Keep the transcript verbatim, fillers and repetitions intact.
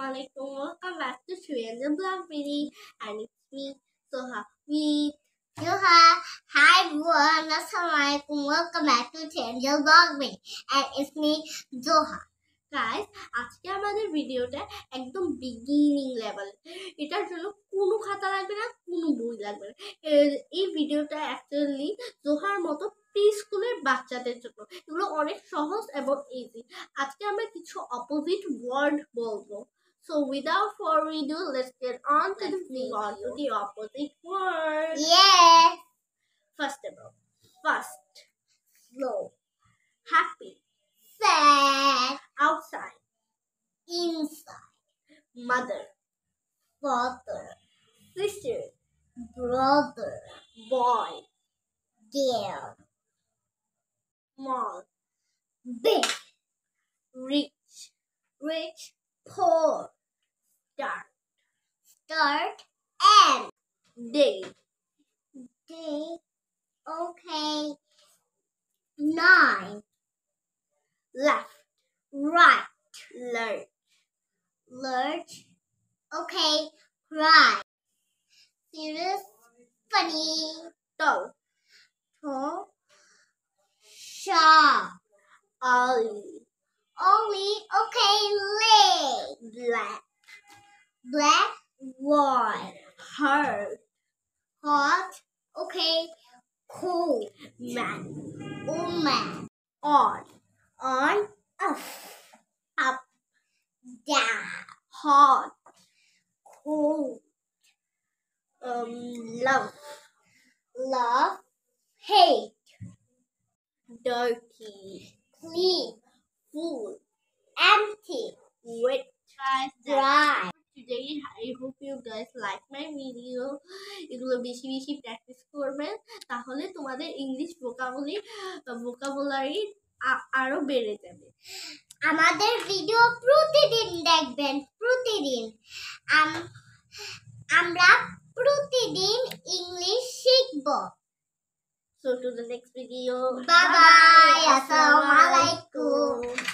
Assalamualaikum. Welcome back to Shreyan's Blog Video, and it's me, Soha, with Soha. Hi everyone, Assalamualaikum. Welcome back to Shreyan's Blog Video, and it's me, Zoha. Guys, আজকে আমাদের ভিডিওটা একদম beginning level. এটার জন্য কোনো খাতা লাগবে না, কোনো বই লাগবে না। এই ভিডিওটা অ্যাকচুয়ালি জোহার মতো প্রি স্কুলের বাচ্চাদের জন্য। এগুলো অনেক সহজ এবং ইজি। আজকে আমরা কিছু অপোজিট ওয়ার্ড বলবো। So without further ado, let's get on to the video. On to the opposite word. Yeah. First of all, fast, slow, happy, Sad. outside, Inside. mother, Father. sister, Brother. boy, Girl. small, Big. rich, Rich. poor, start, Start. And. day, Day. Okay. Nine. left, Right. lurch, Lurch. Okay. Cry. Serious. Funny. toe, Tall. Sharp. ollie, Only. Okay. Leg. black, Black. White. hurt, Hot. Okay. Cold. man, Woman. on, On. Off. Up. Down. hot, Cold. um, love, Love. Hate. dirty, Clean. full, Empty. wet, Dry. Today, I hope you guys like my video. এগুলো বেশি বেশি practice করবেন, তাহলে তোমাদের English vocabulary vocabulary আরো বেড়ে যাবে। আমাদের ভিডিও প্রতিদিন দেখবেন, প্রতিদিন আমরা প্রতিদিন ইংলিশ শিখব। So to the next video. Bye bye. Assalamualaikum.